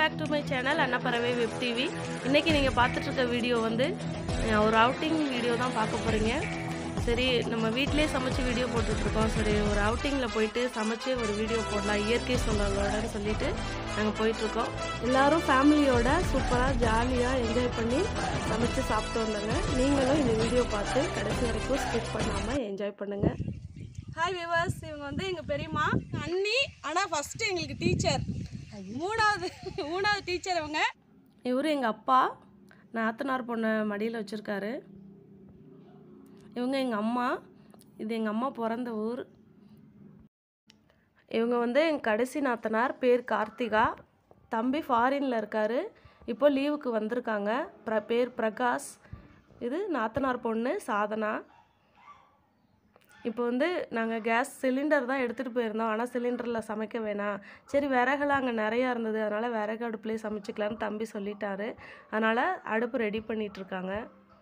Back to my channel அண்ணா பறவை web TV. இன்றைக்கி நீங்கள் பார்த்துட்ருக்க வீடியோ வந்து ஒரு அவுட்டிங் வீடியோ தான் பார்க்க போகிறீங்க. சரி, நம்ம வீட்டிலே சமைச்சு வீடியோ போட்டுட்ருக்கோம். சரி, ஒரு அவுட்டிங்கில் போயிட்டு சமைச்சு ஒரு வீடியோ போடலாம் இயற்கை சூழலோடன்னு சொல்லிட்டு நாங்கள் போயிட்டுருக்கோம். எல்லோரும் ஃபேமிலியோட சூப்பராக ஜாலியாக என்ஜாய் பண்ணி சமைச்சு சாப்பிட்டு வந்தாங்க. நீங்களும் இந்த வீடியோ பார்த்து கடைசி வரைக்கும் ஸ்கிப் பண்ணாமல் என்ஜாய் பண்ணுங்கள். ஹாய் வியூவர்ஸ், இவங்க வந்து எங்கள் பெரியம்மா அண்ணி. ஆனால் ஃபஸ்ட்டு எங்களுக்கு டீச்சர், மூணாவது டீச்சர் இவங்க. இவர் எங்கள் அப்பா, நாத்தனார் பொண்ணை மடியில் வச்சுருக்காரு. இவங்க எங்கள் அம்மா, இது எங்கள் அம்மா பிறந்த ஊர். இவங்க வந்து எங்கள் கடைசி நாத்தனார், பேர் கார்த்திகா. தம்பி ஃபாரினில் இருக்கார், இப்போ லீவுக்கு வந்திருக்காங்க. பேர் பிரகாஷ். இது நாத்தனார் பொண்ணு சாதனா. இப்போ வந்து நாங்கள் கேஸ் சிலிண்டர் தான் எடுத்துகிட்டு போயிருந்தோம். ஆனால் சிலிண்டரில் சமைக்க வேணாம், சரி விறகுலாம் அங்கே நிறையா இருந்தது, அதனால் விறகு அடுப்புலேயே சமைச்சிக்கலான்னு தம்பி சொல்லிட்டாரு. அதனால் அடுப்பு ரெடி பண்ணிகிட்ருக்காங்க.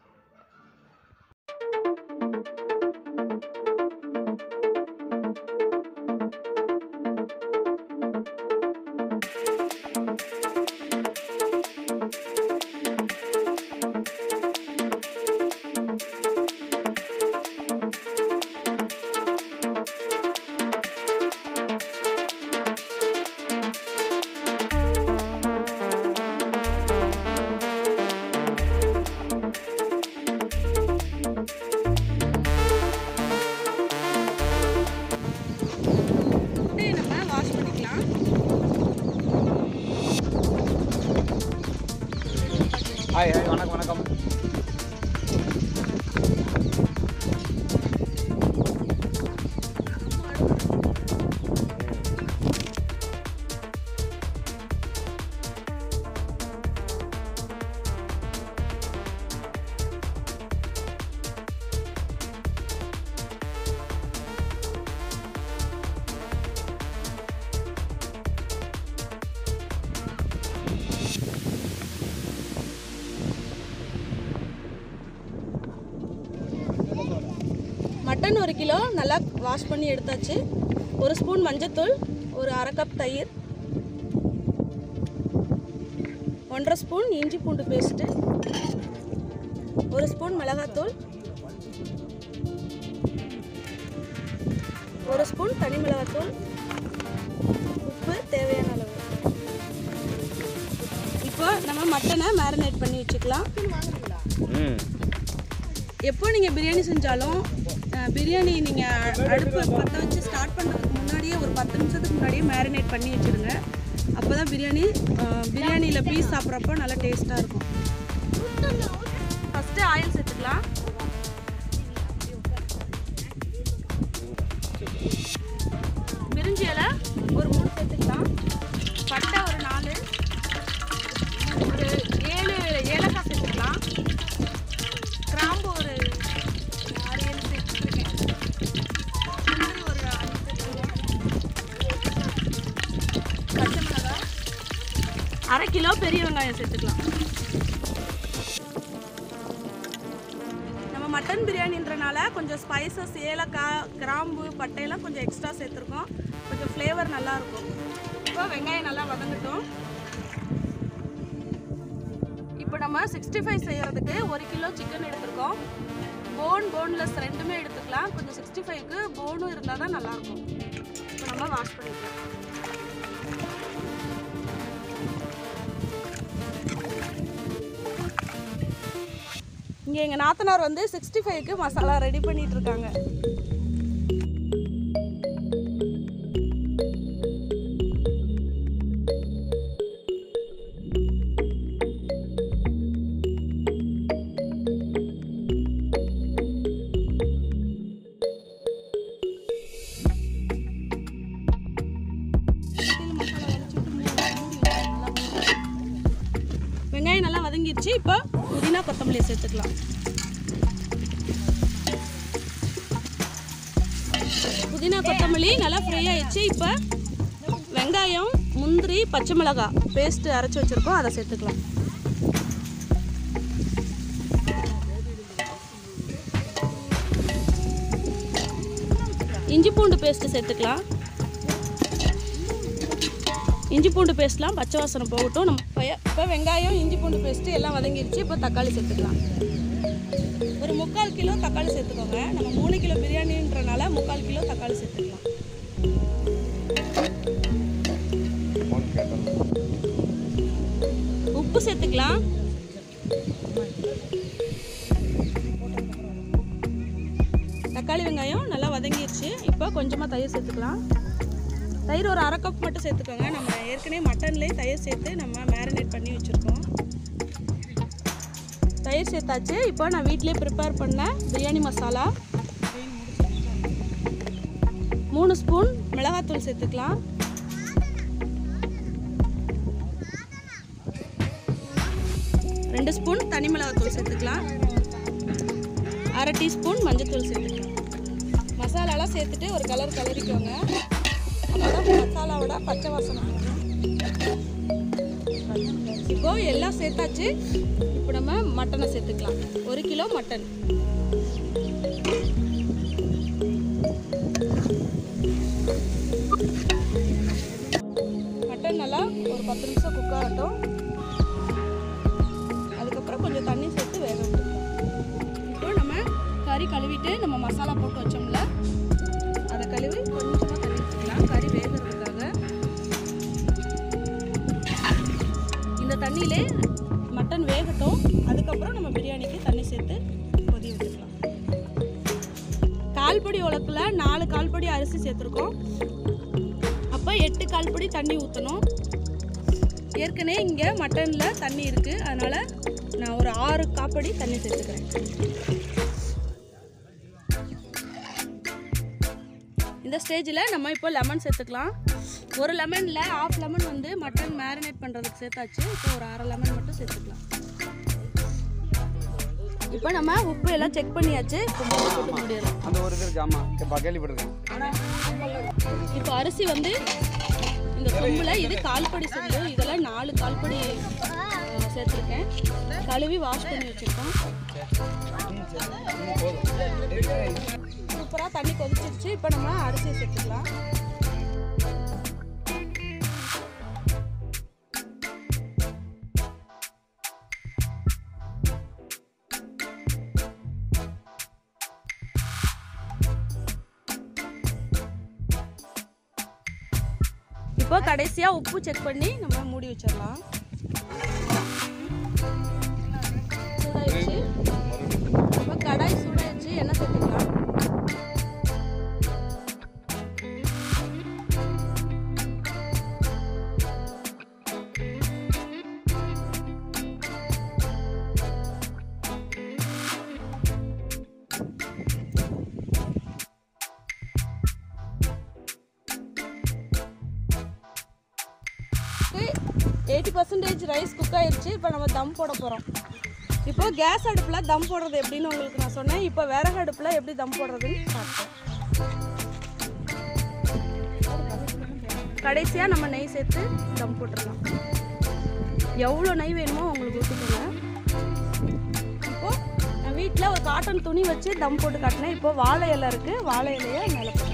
ஹாய் வணக்கம். மட்டன் 1 கிலோ நல்லா வாஷ் பண்ணி எடுத்தாச்சு. 1 ஸ்பூன் மஞ்சத்தூள், ஒரு 1/2 கப் தயிர், 1/2 ஸ்பூன் இஞ்சி பூண்டு பேஸ்ட்டு, 1 ஸ்பூன் மிளகாத்தூள், 1 ஸ்பூன் தனி மிளகாத்தூள், உப்பு தேவையான அளவு. இப்போ நம்ம மட்டனை மேரினேட் பண்ணி வச்சுக்கலாம். எப்போ நீங்கள் பிரியாணி செஞ்சாலும் பிரியாணி நீங்கள் அடுப்பு பற்ற வச்சு ஸ்டார்ட் பண்ணுறதுக்கு முன்னாடியே ஒரு 10 நிமிஷத்துக்கு முன்னாடியே மேரினேட் பண்ணி வச்சுடுங்க. அப்போ தான் பிரியாணியில் பீஸ் சாப்பிட்றப்போ நல்லா டேஸ்ட்டாக இருக்கும். ஃபஸ்ட்டு ஆயில் சேர்த்துக்கலாம். பிரிஞ்சி இலை ஒரு 3 சேர்த்துக்கலாம். பட்டை ஒரு 4, ஒரு 7 ஏலக்காய் சேர்த்துக்கலாம். கிராம்பு ஒரு 6-7 சேர்த்துருக்கேன். முந்திரி ஒரு 5 சேர்த்துருக்கேன். பச்சை மிளகாய் 1/2 கிலோ பெரிய வெங்காயம் சேர்த்துக்கலாம். நம்ம மட்டன் பிரியாணின்றனால கொஞ்சம் ஸ்பைசஸ், ஏலக்காய், கிராம்பு, பட்டையெல்லாம் கொஞ்சம் எக்ஸ்ட்ரா சேர்த்துருக்கோம். கொஞ்சம் ஃப்ளேவர் நல்லாயிருக்கும். இப்போ வெங்காயம் நல்லா வதங்கட்டும். இப்போ நம்ம 65 செய்கிறதுக்கு 1 கிலோ சிக்கன் எடுத்துருக்கோம். போன்லெஸ் ரெண்டுமே எடுத்துக்கலாம். கொஞ்சம் 65க்கு போனும் இருந்தால் தான் நல்லாயிருக்கும். இப்போ நம்ம வாஷ் பண்ணிக்கலாம். இங்கே எங்கள் நாத்தனார் வந்து 65க்கு மசாலா ரெடி பண்ணிகிட்ருக்காங்க. வெங்காயம் நல்லா வதங்கிடுச்சு. இப்போ புதினா கொத்தமல்லி சேர்த்துக்கலாம். புதினா கொத்தமல்லி நல்லா ஃப்ரை ஆயிடுச்சு. இப்போ வெங்காயம், முந்திரி, பச்சை மிளகாய் பேஸ்ட்டு அரைச்சி வச்சுருக்கோம், அதை சேர்த்துக்கலாம். இஞ்சி பூண்டு பேஸ்ட்டு சேர்த்துக்கலாம். இஞ்சி பூண்டு பேஸ்ட்லாம் பச்சை வாசனை போகட்டும். நம்ம இப்போ வெங்காயம் இஞ்சி பூண்டு பேஸ்ட்டு எல்லாம் வதங்கிடுச்சு. இப்போ தக்காளி சேர்த்துக்கலாம். ஒரு 3/4 கிலோ தக்காளி சேர்த்துக்கோங்க. நம்ம 3 கிலோ பிரியாணின்றனால 3/4 கிலோ தக்காளி சேர்த்துக்கலாம். உப்பு சேர்த்துக்கலாம். தக்காளி வெங்காயம் நல்லா வதங்கிடுச்சு. இப்போ கொஞ்சமாக தயிர் சேர்த்துக்கலாம். தயிர் ஒரு 1/2 கப் மட்டும் சேர்த்துக்கோங்க. நம்ம ஏற்கனவே மட்டன்லேயே தயிர் சேர்த்து நம்ம மேரினேட் பண்ணி வச்சுருக்கோம். தயிர் சேர்த்தாச்சு. இப்போ நான் வீட்டிலே ப்ரிப்பேர் பண்ண பிரியாணி மசாலா 3 ஸ்பூன் மிளகாத்தூள் சேர்த்துக்கலாம். 2 ஸ்பூன் தனி மிளகாத்தூள் சேர்த்துக்கலாம். 1/2 டீஸ்பூன் மஞ்சத்தூள் சேர்த்துக்கலாம். மசாலாலாம் சேர்த்துட்டு ஒரு கலரிக்கோங்க. அப்போதான் மசாலாவோட பச்சை வாசனை போகும். இப்போ எல்லாம் சேர்த்தாச்சு. இப்போ நம்ம மட்டனை சேர்த்துக்கலாம். 1 கிலோ மட்டன். மட்டன் நல்லா ஒரு 10 நிமிஷம் குக் ஆகட்டும். அதுக்கப்புறம் கொஞ்சம் தண்ணி சேர்த்து வேக விட்டுக்கலாம். இப்போ நம்ம கறி கழுவிட்டு நம்ம மசாலா போட்டு வச்சோம்ல, அதை கழுவி கொஞ்சமாக தண்ணி ஊற்றிக்கலாம் கறி வேகிறதுக்காக. இந்த தண்ணியிலே மட்டன் வேகட்டும். அதுக்கப்புறம் நம்ம பிரியாணிக்கு தண்ணி சேர்த்து கொதி விட்டுக்கலாம். கால்படி உலக்கில் 4 கால்படி அரிசி சேர்த்துருக்கோம். அப்போ 8 கால்படி தண்ணி ஊற்றணும். ஏற்கனவே இங்கே மட்டனில் தண்ணி இருக்குது, அதனால் நான் ஒரு 6 காப்படி தண்ணி சேர்த்துக்கிறேன். இந்த ஸ்டேஜில் நம்ம இப்போ லெமன் சேர்த்துக்கலாம். ஒரு லெமனில் 1/2 லெமன் வந்து மட்டன் மேரினேட் பண்ணுறதுக்கு சேர்த்தாச்சு. இப்போ ஒரு 1/2 லெமன் மட்டும் சேர்த்துக்கலாம். இப்போ நம்ம உப்பு எல்லாம் செக் பண்ணியாச்சு. போட்டு முடியலாம். இப்போ அரிசி வந்து இந்த கொம்பில் இது கால்படி செல்லு. இதெல்லாம் 4 கால்படி சேர்த்துருக்கேன். கழுவி வாஷ் பண்ணி வச்சுருக்கோம். சூப்பராக தண்ணி கொதிச்சிருச்சு. இப்போ நம்ம அரிசியை சேர்த்துக்கலாம். இப்போ கடைசியாக உப்பு செக் பண்ணி நம்ம மூடி வச்சிடலாம். சூடாயிடுச்சு. இப்போ கடாய் சூடாயிடுச்சு. எண்ணெய் சேர்த்துக்கலாம். நமக்கு 80% ரைஸ் குக் ஆயிடுச்சு. இப்போ நம்ம தம் போட போகிறோம். இப்போ கேஸ் அடுப்பில் தம் போடுறது எப்படின்னு உங்களுக்கு நான் சொன்னேன். இப்போ விறகு அடுப்பில் எப்படி தம் போடுறதுன்னு பார்த்தேன். கடைசியாக நம்ம நெய் சேர்த்து தம் போட்டுடலாம். எவ்வளோ நெய் வேணுமோ உங்களுக்கு ஊற்றிக்கோங்க. இப்போது நான் வீட்டில் ஒரு காட்டன் துணி வச்சு தம் போட்டு காட்டினேன். இப்போ வாழை இலை இருக்குது, வாழை இலையை மேலே போட்டுக்கலாம்.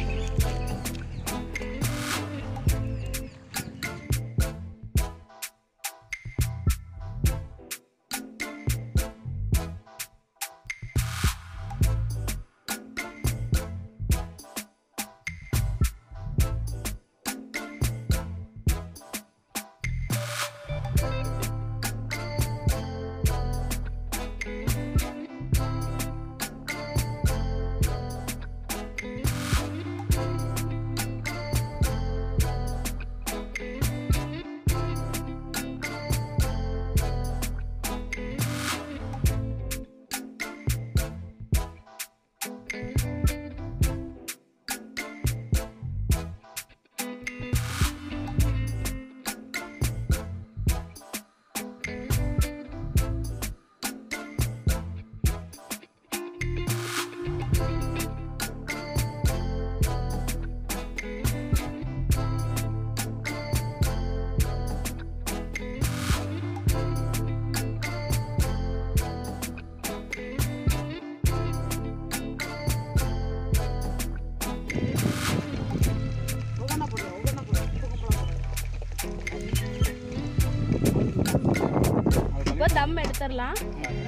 தம் எடுத்துடலாம்.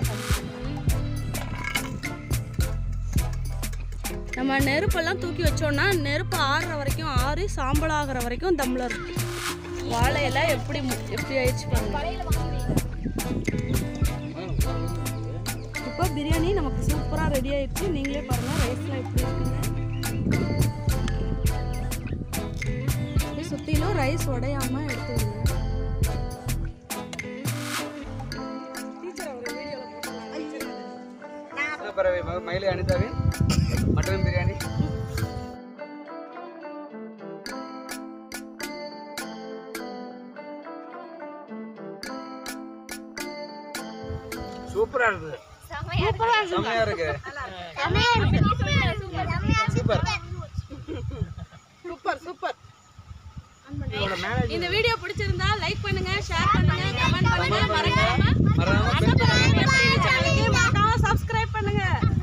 நம்ம நெருப்பெல்லாம் தூக்கி வச்சோம்னா நெருப்பு ஆறுற வரைக்கும் ஆறி சாம்பல் ஆகிற வரைக்கும் தம்மில் இருக்கும். வாழை இலை எப்படி ஆயிடுச்சு பாருங்க. இப்போ பிரியாணி நமக்கு சூப்பராக ரெடி ஆயிடுச்சு. நீங்களே பாருங்கள் ரைஸ்லாம் எப்படி இருக்குங்க. சுற்றிலும் ரைஸ் உடையாமல் எடுத்து விடுங்க. பறவை மயிலை அனிதாவின் மட்டன் பிரியாணி சூப்பரா இருக்கு. செமையா இருக்கு. Super super. இந்த வீடியோ பிடிச்சிருந்தா லைக் பண்ணுங்க, ஷேர் பண்ணுங்க, கமெண்ட் பண்ணுங்க, மறக்காம சப்ஸ்கிரைப் பண்ணுங்க.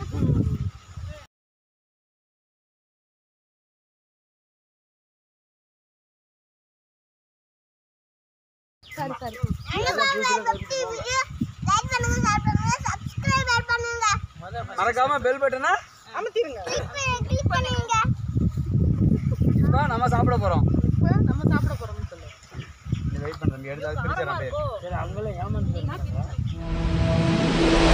மறக்காம பெல் பட்டனை அமுத்திடுங்க. இப்போ நம்ம சாப்பிட போறோம். வெயிட் பண்றேன். எடுத்து பிரிச்சறேன். சரி அவங்களே ஏமாந்து